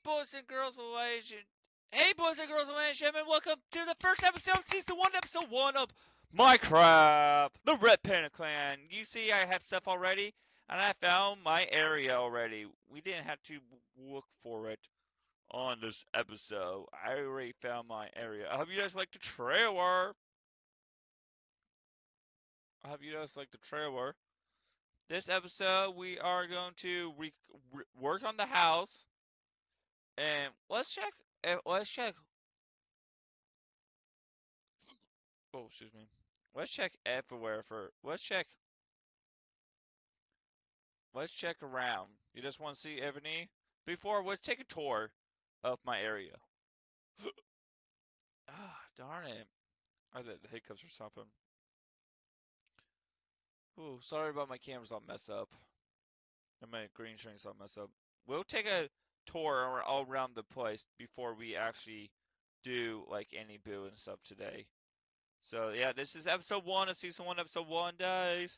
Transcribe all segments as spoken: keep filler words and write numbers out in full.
boys and girls, ladies and hey, boys and girls, ladies and gentlemen, welcome to the first episode, of season one, episode one of Minecraft, the Red Panda Clan. You see, I have stuff already, and I found my area already. We didn't have to look for it on this episode. I already found my area. I hope you guys like the trailer. I hope you guys like the trailer. This episode, we are going to re- re- work on the house. And let's check. eh, Let's check. Oh, excuse me. Let's check everywhere for. Let's check. Let's check around. You just want to see Ebony? Before, let's take a tour of my area. Ah, darn it. I did hiccups or something. Ooh, sorry about my cameras all mess up. And my green screen's all mess up. We'll take a tour all around the place before we actually do like any boo and stuff today. So yeah, this is episode one of season one, episode one, guys.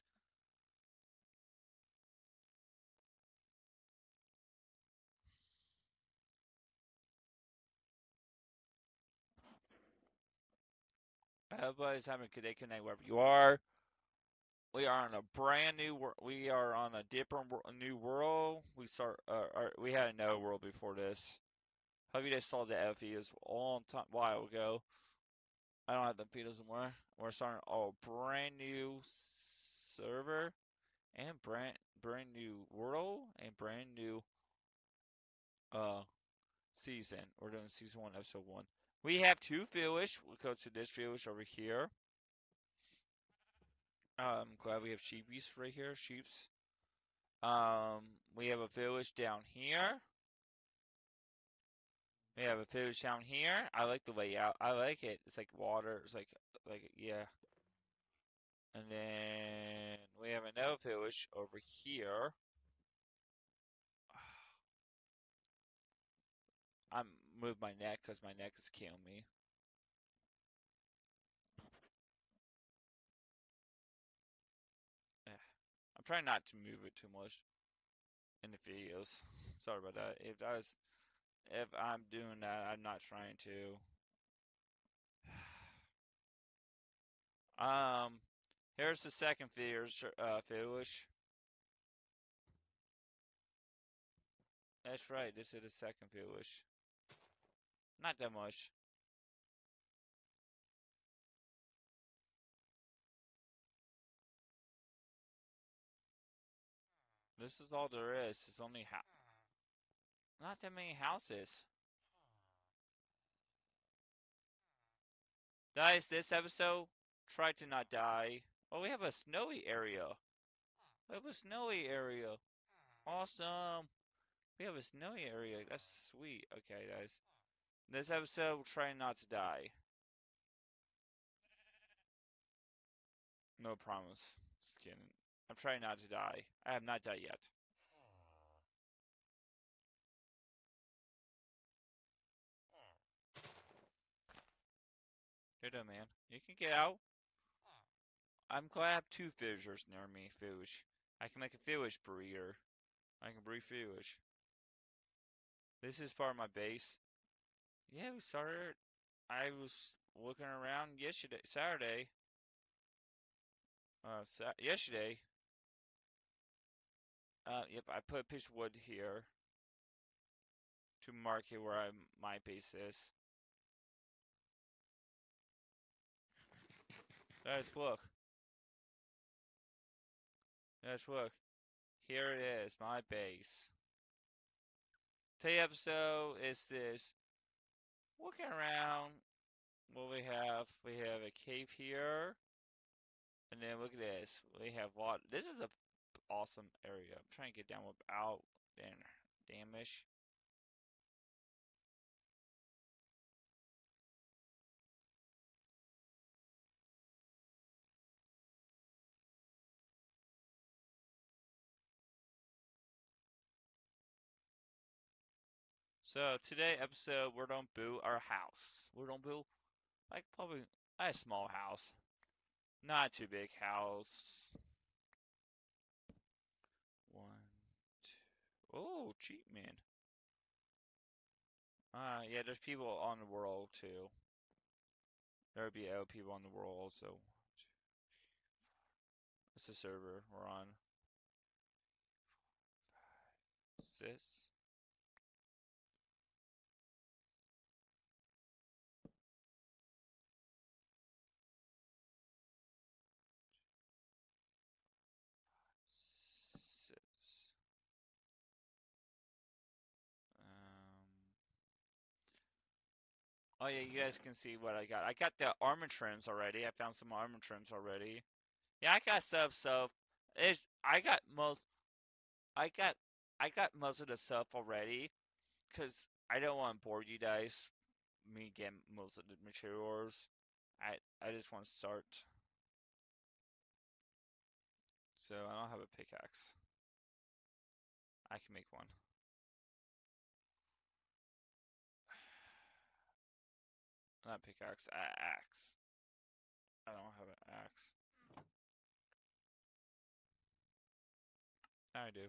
Everybody's having a good day, good night, wherever you are. We are on a brand new. wor- We are on a different wor- new world. We start. Uh, our, we had another world before this. Hope you guys saw the F E is a long time, while ago. I don't have the feed anymore. We're starting a brand new server and brand brand new world and brand new uh season. We're doing season one, episode one. We have two village. We'll go to this village over here. I'm glad we have sheepies right here. Sheeps. Um, we have a village down here. We have a village down here. I like the layout. I like it. It's like water. It's like, like, yeah. And then we have another village over here. I'm move my neck because my neck is killing me. Eh, I'm trying not to move it too much in the videos. Sorry about that. If I was, if I'm doing that, I'm not trying to. Um, here's the second village. Uh, village. That's right. This is the second village. Not that much. This is all there is. It's only ha not that many houses. Guys, this episode, try to not die. Oh, we have a snowy area. We have a snowy area. Awesome. We have a snowy area. That's sweet. Okay, guys. This episode, try not to die. No promise. Just kidding. I'm trying not to die. I have not died yet. You're done, man. You can get out. I'm glad I have two fishers near me. Fish. I can make a fish breeder. I can breed fish. This is part of my base. Yeah, we started. I was looking around yesterday, Saturday. Uh, sa yesterday. Uh, yep, I put a piece of wood here to mark it where I, my base is. Guys, look. Guys, look. Here it is, my base. Today's episode is this. Looking around, what we have, we have a cave here, and then look at this. We have water. This is a awesome area. I'm trying to get down without damage. So today episode, we're gonna build our house. We're gonna build like probably a small house, not too big house. One, two. Oh, cheap man. Uh, yeah, there's people on the world too. There would be O people on the world also. It's the server we're on. Sis. Sis. Um. Oh yeah, you guys can see what I got. I got the armor trims already. I found some armor trims already. Yeah, I got stuff. So, is I got most. I got. I got most of the stuff already, cause I don't want to bore you guys. Me getting most of the materials. I I just want to start. So I don't have a pickaxe. I can make one. Not pickaxe, a- axe. I don't have an axe. Now I do.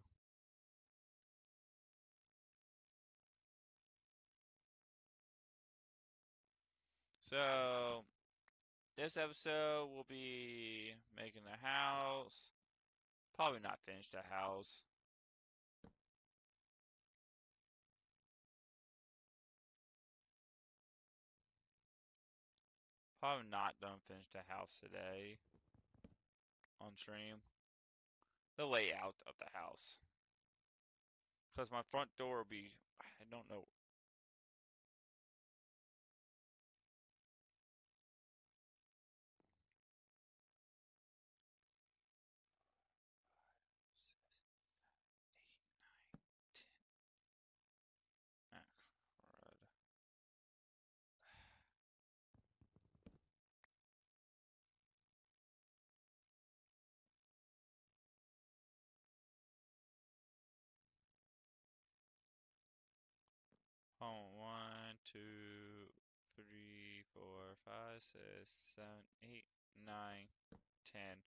So this episode we'll be making a house. Probably not finish the house. Probably not gonna finish the house today on stream. The layout of the house. Because my front door will be, I don't know. Ah, crud. Oh, one, two, three, four, five, six, seven, eight, nine, ten.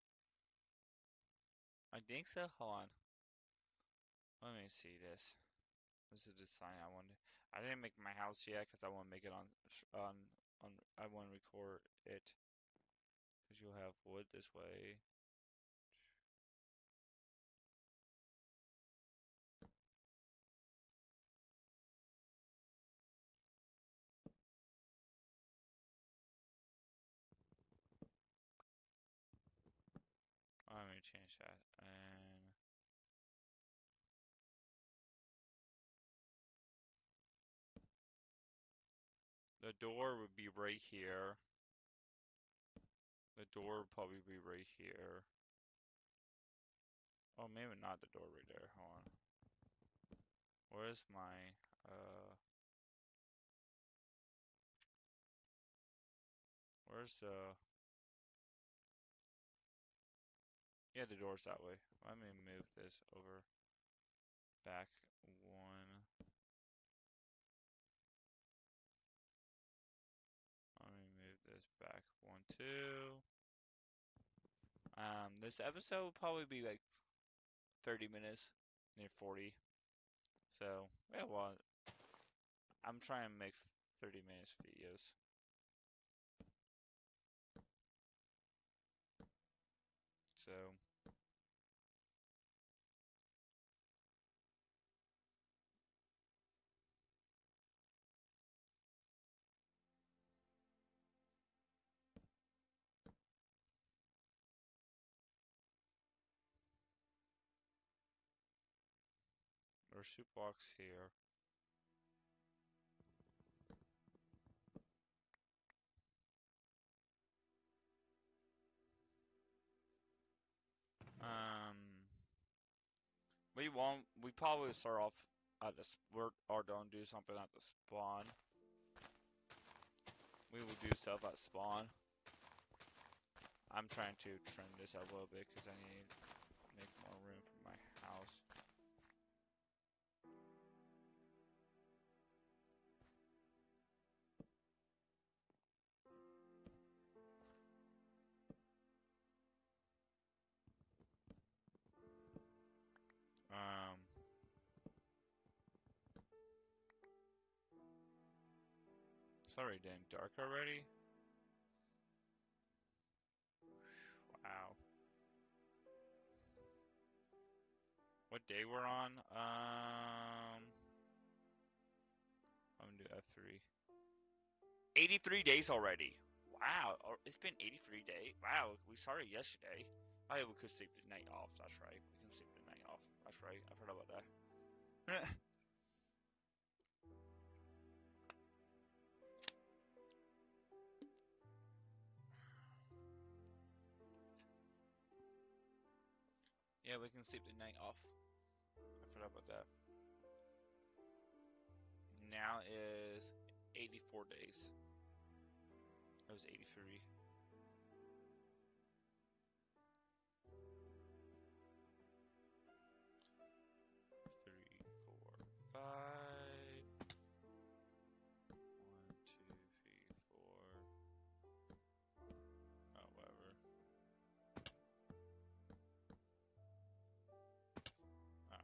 I think so. Hold on. Let me see this. This is the sign I wanted. I didn't make my house yet because I want to make it on on on. I want to record it because you'll have wood this way. Let me change that. And the door would be right here. The door would probably be right here. Oh, maybe not the door right there. Hold on. Where's my uh? Where's the? Yeah, the door's that way. Let me move this over back one. Let me move this back one, two. Um, this episode will probably be like thirty minutes, near forty. So, yeah, well, I'm trying to make thirty minutes videos. So, there's soup box here. Um, we won't, we probably start off at the, we're, or don't do something at the spawn. We will do stuff at spawn. I'm trying to trim this out a little bit because I need to make more room for my house. Um, It's already getting dark already. Wow. What day we're on? Um, I'm gonna do F three. eighty-three days already. Wow, oh, it's been eighty-three days. Wow, we started yesterday. I we could sleep the night off. That's right. We can sleep the night off. That's right. I forgot about that. Yeah, we can sleep the night off. I forgot about that. Now is eighty-four days. It was eighty-three. Three, four, five. One, two, three, four. Oh, whatever. Oh.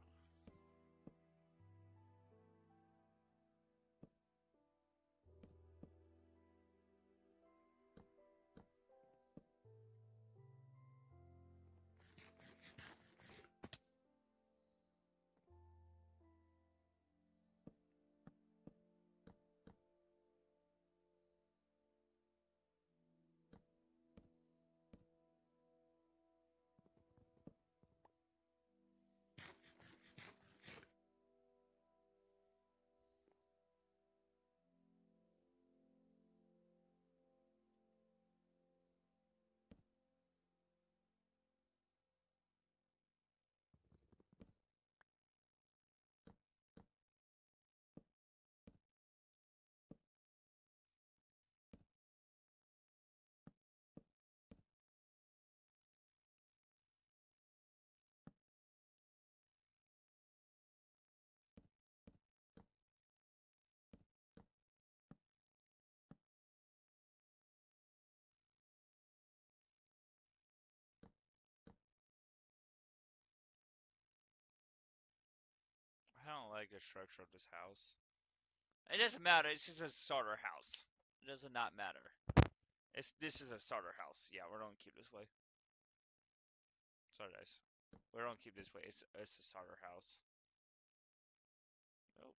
I don't like the structure of this house. It doesn't matter. It's just a starter house. It does not matter. It's this is a starter house. Yeah, we're gonna keep this way. Sorry, guys. We're gonna keep this way. It's it's a starter house. Nope.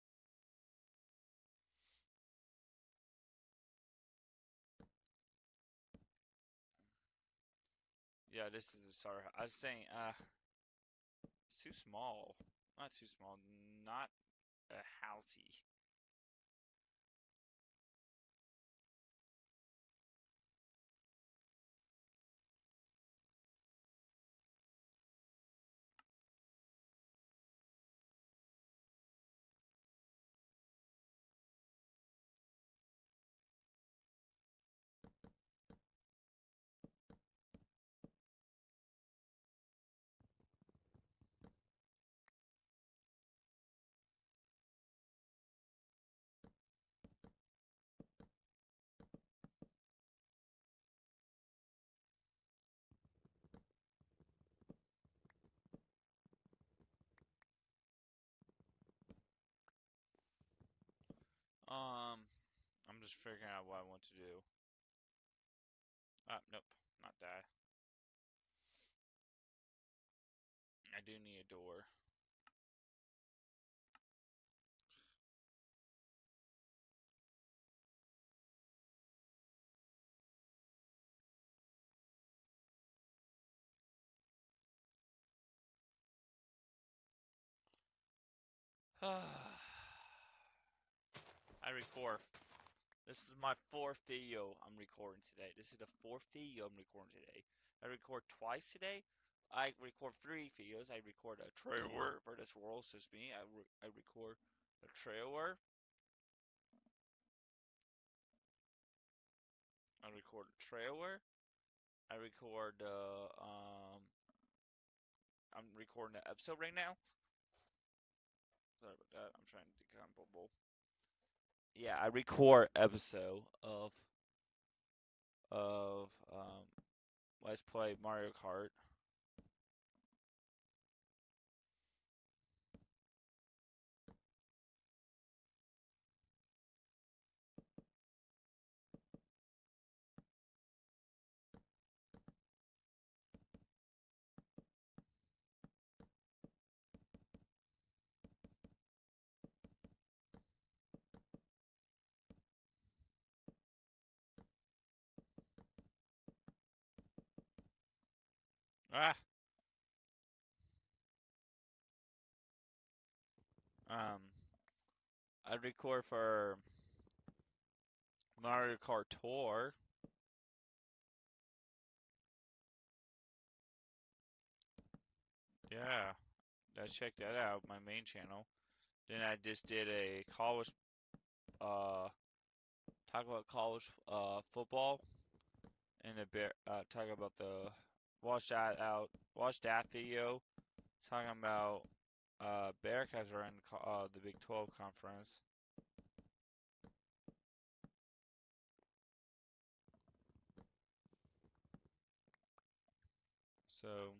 Yeah, this is a starter house. I was saying, uh, it's too small. Not too small. Not a housey. Um, I'm just figuring out what I want to do. Uh, nope, not that. I do need a door. I record. This is my fourth video I'm recording today. This is the fourth video I'm recording today. I record twice today. I record three videos. I record a trailer for this world, so it's me. I, re I record a trailer. I record a trailer. I record uh um I'm recording the episode right now. Sorry about that. I'm trying to decomposable. Yeah, I record episode of of um Let's Play Mario Kart. Ah. Um. I record for Mario Kart Tour. Yeah. Let's check that out. My main channel. Then I just did a college. Uh. Talk about college. Uh. Football. And the bear. Uh. Talk about the. Watch that out. Watch that video. Talking about. Uh. Bearcats are in uh the Big twelve conference. So.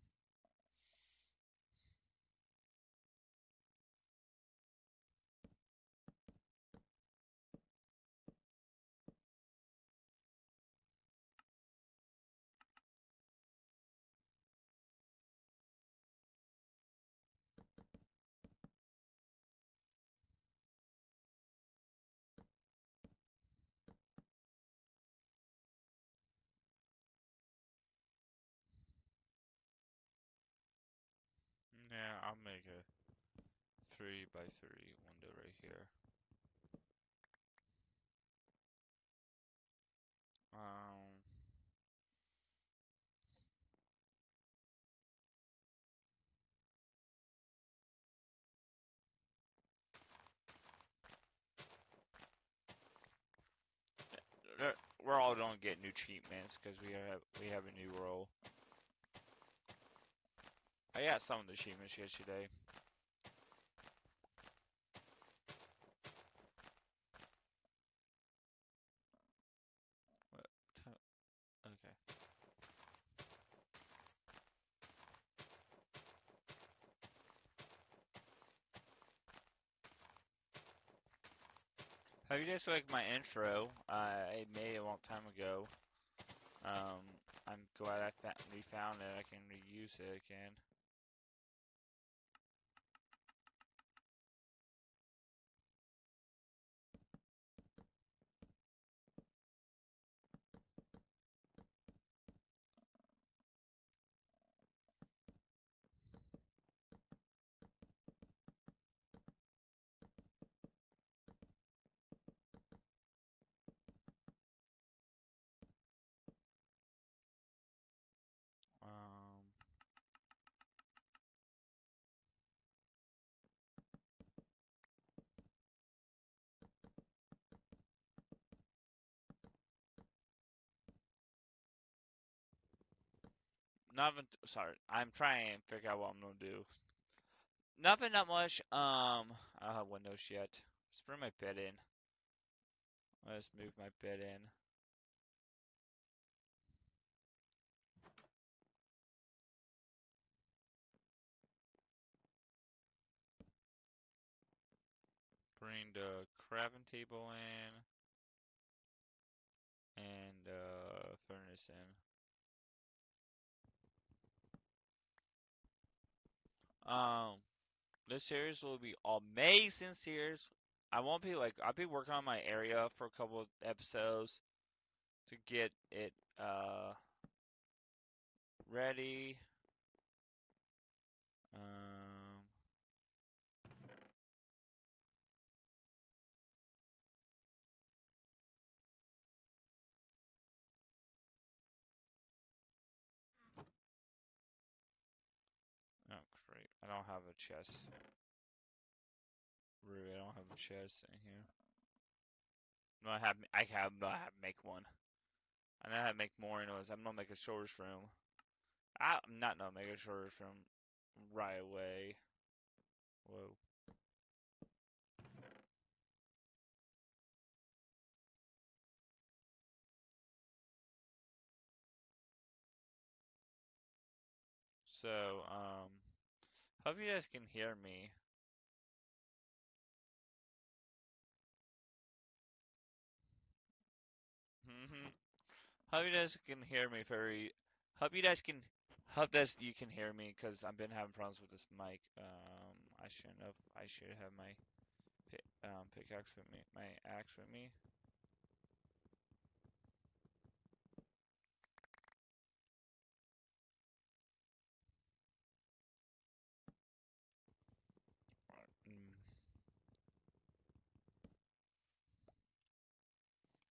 Yeah. I'll make a three by three window right here. Um. We're all gonna get new achievements because we have we have a new role. I got some of the achievements yesterday. What? Okay. Have you guys like my intro? Uh, I made it a long time ago. Um, I'm glad I fa we found it. I can reuse it again. Um, nothing. Sorry, I'm trying to figure out what I'm gonna do. Nothing that much. Um, I don't have windows yet. Let's bring my bed in. Let's move my bed in. Bring the crafting table in and uh, furnace in. Um, this series will be amazing series. I won't be like I'll be working on my area for a couple of episodes to get it uh ready. Um, oh great, I don't have a chest. Really, I don't have a chest in here. No, I have I have no, I have to make one. I know how to make more anyways. I'm gonna make a storage room. I'm not gonna make a storage room right away. Whoa. So, um, hope you guys can hear me. Hope you guys can hear me very. Hope you guys can. Hope that you can hear me because I've been having problems with this mic. Um, I shouldn't have. I should have my pi- um pickaxe with me. My axe with me.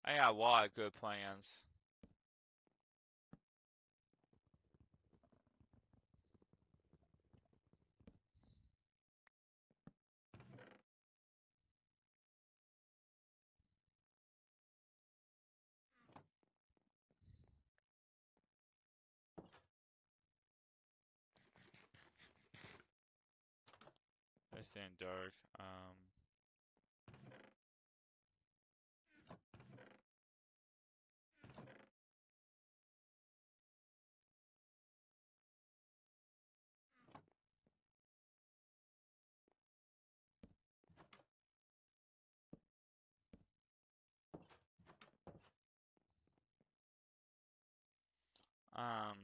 I got a lot of good plans. It's getting dark. Um, um,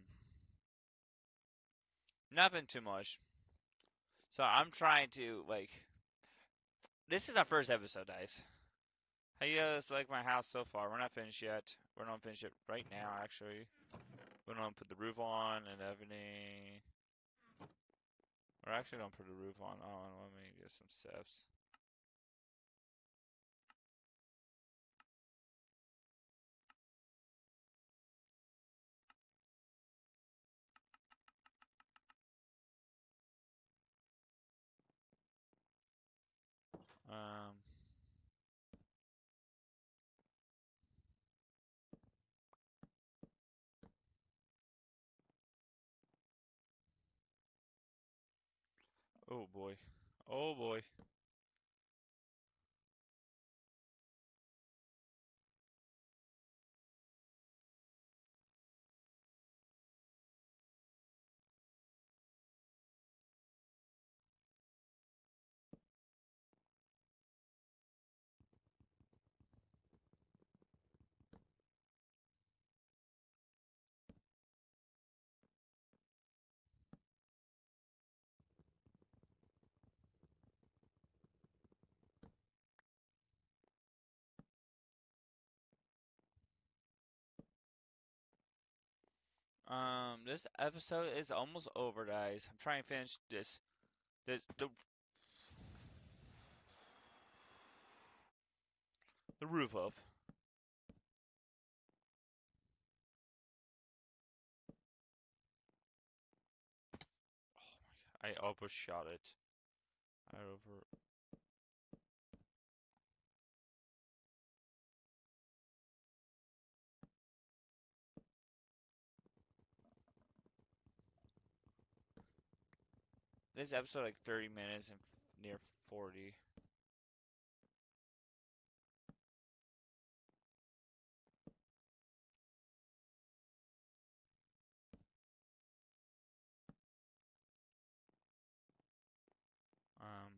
nothing too much. So I'm trying to like. This is our first episode, guys. How you guys like my house so far? We're not finished yet. We're not finished it right now, actually. We're gonna put the roof on and everything. We're actually gonna put the roof on. Oh, let me get some steps. Um, oh boy. Oh boy. Um, this episode is almost over, guys. I'm trying to finish this. This the the roof up. I overshot it. I over. This episode like thirty minutes and f- near forty. Um.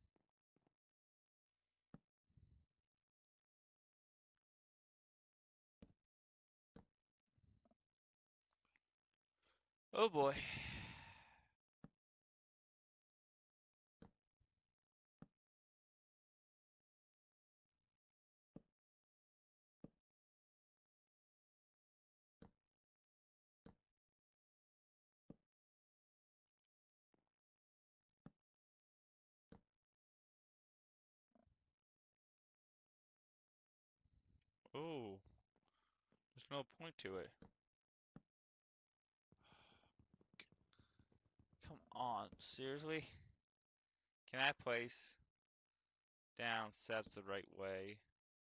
Oh boy. Oh, there's no point to it. Come on, seriously? Can I place down steps the right way?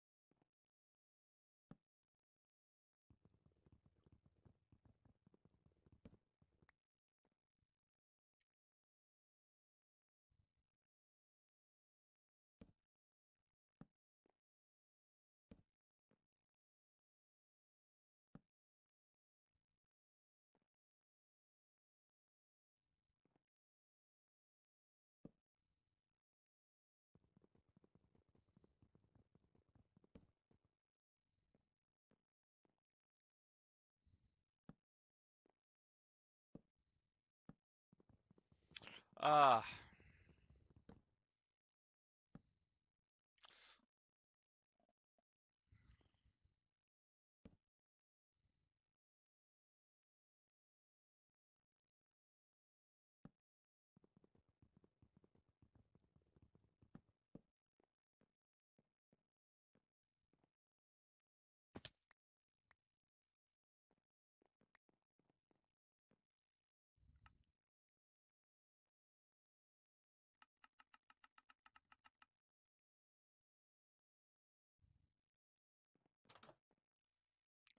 Ah,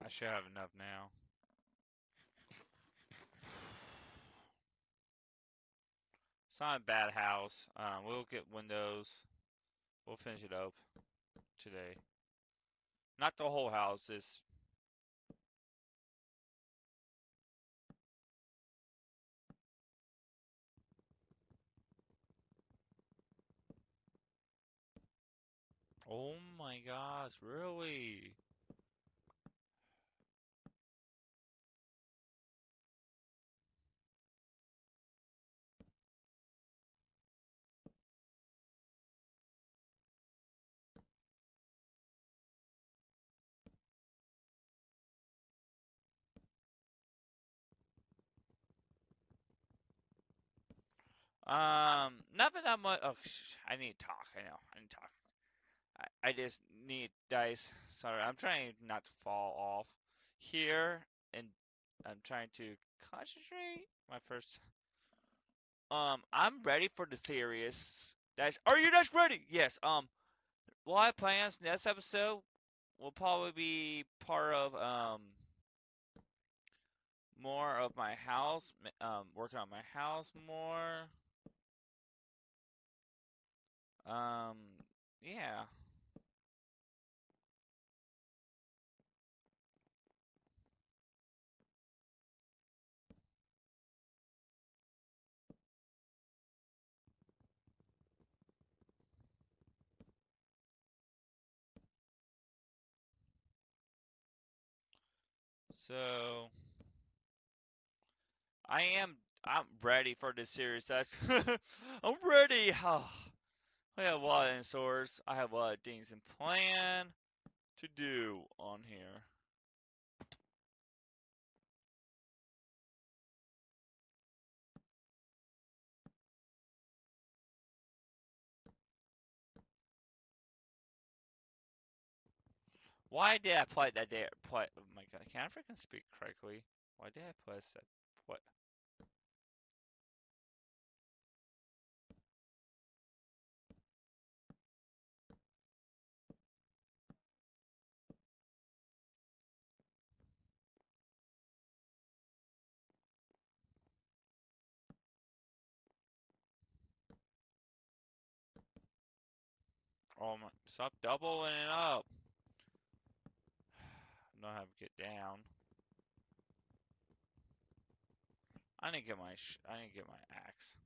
I should have enough now. It's not a bad house. Um, we'll get windows. We'll finish it up today. Not the whole house. It's oh my gosh, really? Um, nothing that much. Oh, sh- I need to talk. I know. I need to talk. I, I just need guys. Sorry, I'm trying not to fall off here, and I'm trying to concentrate. My first. Um, I'm ready for the series. Guys, are you guys ready? Yes. Um, we'll have plans. Next episode will probably be part of um more of my house. Um, working on my house more. Um, yeah. So I am I'm ready for this series. That's I'm ready. Oh, I have a lot of source. I have a lot of things in plan to do on here. Why did I play that day? Play? Oh my god! Can I freaking speak correctly? Why did I play that? What? Oh my! Stop doubling it up. I don't have to get down. I need to get my sh I need to get my axe.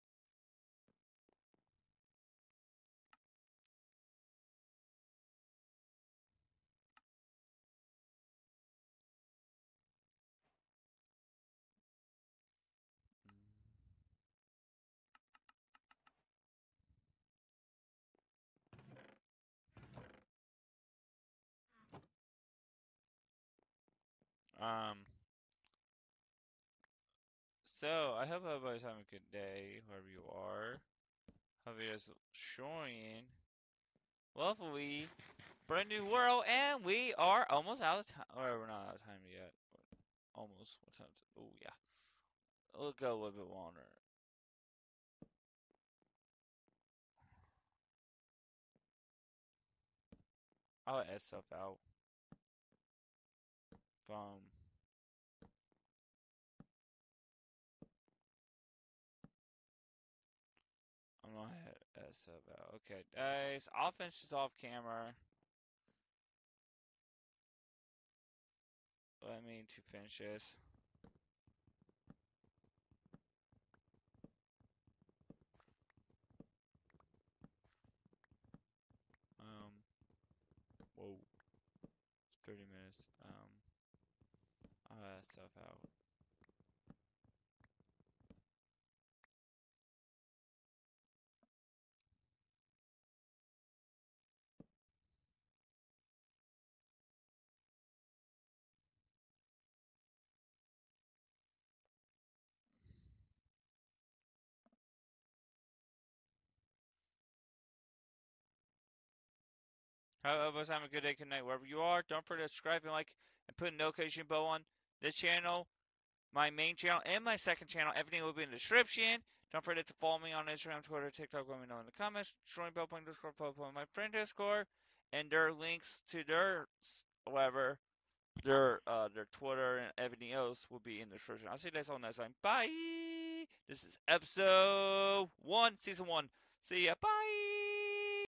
Um. So I hope everybody's having a good day, wherever you are. Hope you guys enjoying. Lovely. Brand new world, and we are almost out of time. Or we're not out of time yet. Almost. What time is it? Oh, yeah. We'll go a little bit longer. I'll let stuff out. From. I'm gonna let stuff out. Okay, guys. I'll finish this off camera. Let me to finish this. Um. Whoa. thirty minutes. Um. I'll let stuff out. Hope everybody's having a good day, good night, wherever you are. Don't forget to subscribe and like and put a notification bell on this channel, my main channel, and my second channel. Everything will be in the description. Don't forget to follow me on Instagram, Twitter, TikTok. Let me know in the comments. Join bell button, Discord, follow my friend Discord, and their links to their whatever Their uh their Twitter and everything else will be in the description. I'll see you guys all next time. Bye. This is episode one, season one. See ya. Bye.